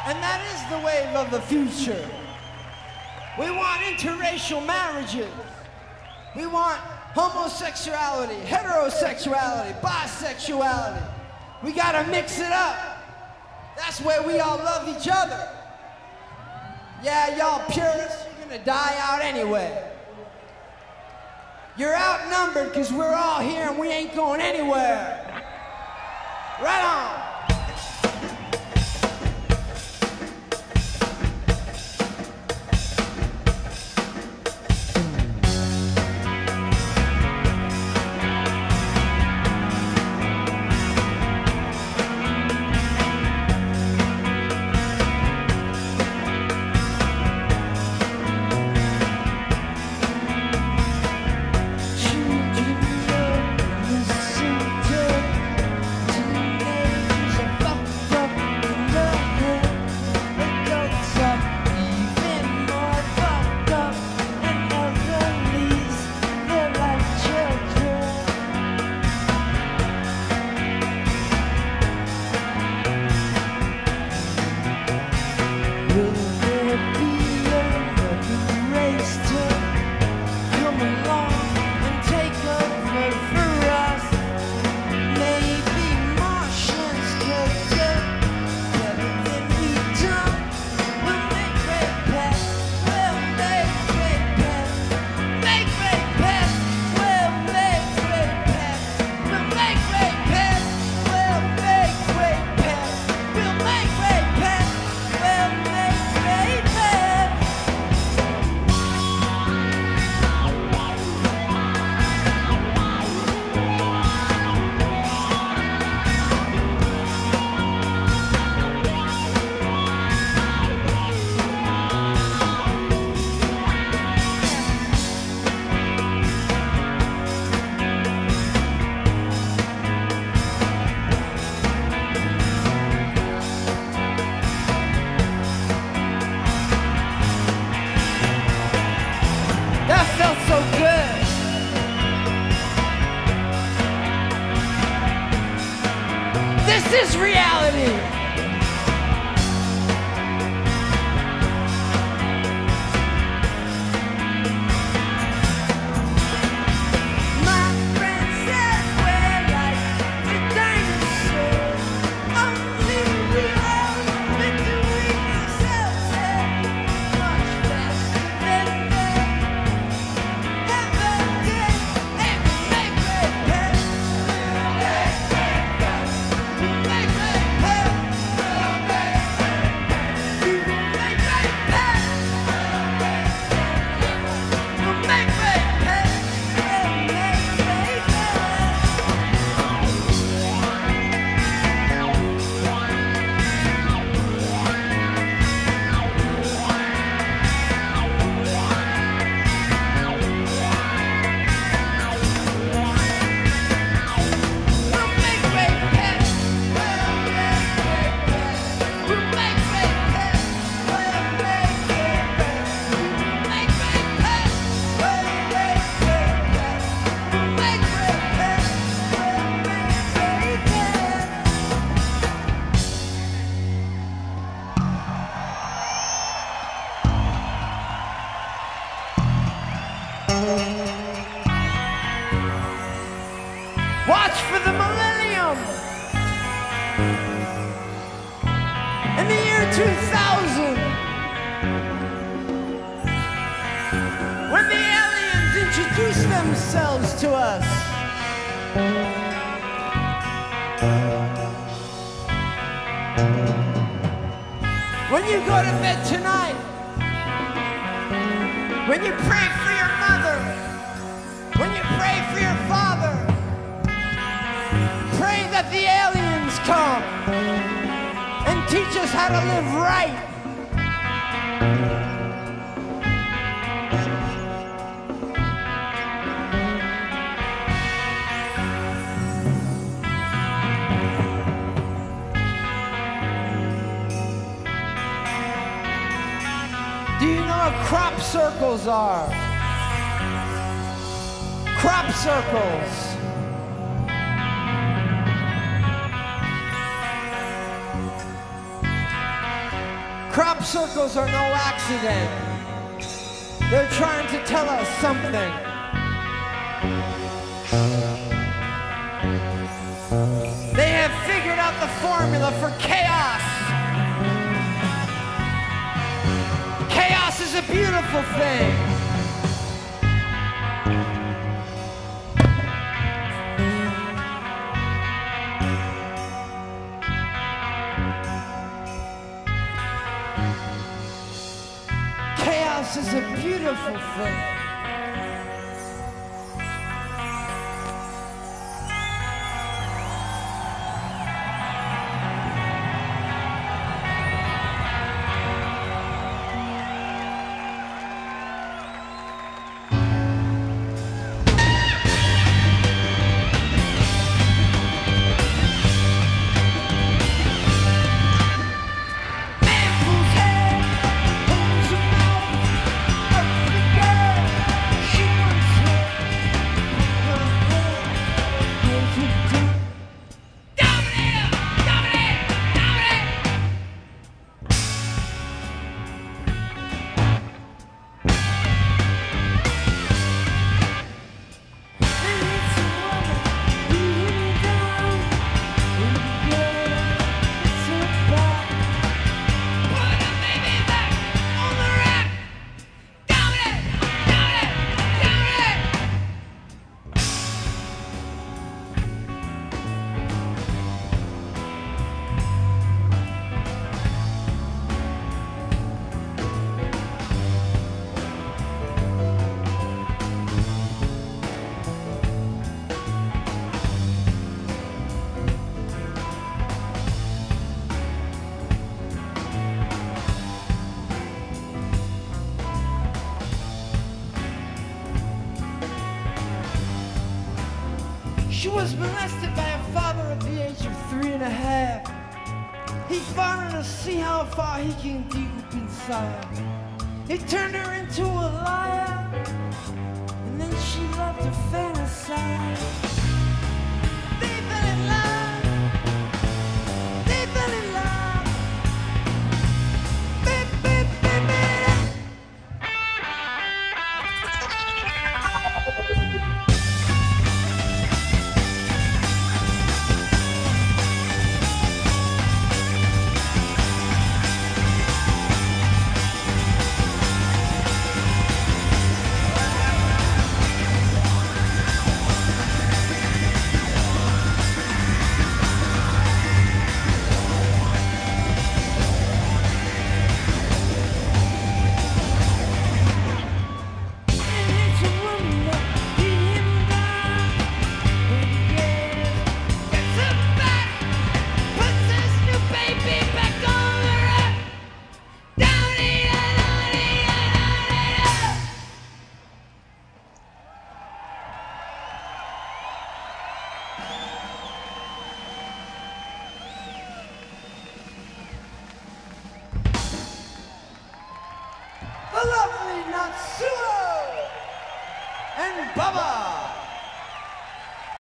And that is the wave of the future. We want interracial marriages. We want homosexuality, heterosexuality, bisexuality. We gotta mix it up. That's where we all love each other. Yeah, y'all purists, you're gonna die out anyway. You're outnumbered because we're all here and we ain't going anywhere. Right on. This is reality. Watch for the millennium. In the year 2000, when the aliens introduce themselves to us. When you go to bed tonight, when you pray for your mother, when you pray for your father, pray that the aliens come and teach us how to live right. Do you know what crop circles are? Crop circles. Crop circles are no accident. They're trying to tell us something. They have figured out the formula for chaos. Chaos is a beautiful thing. Chaos is a beautiful thing. She was molested by her father at the age of 3.5. He fought her to see how far he can deep inside. He turned her into a liar, and then she loved to fantasize. They fell in love. They fell in love. Beep, beep, beep, beep. The lovely Natsuo and Bubba.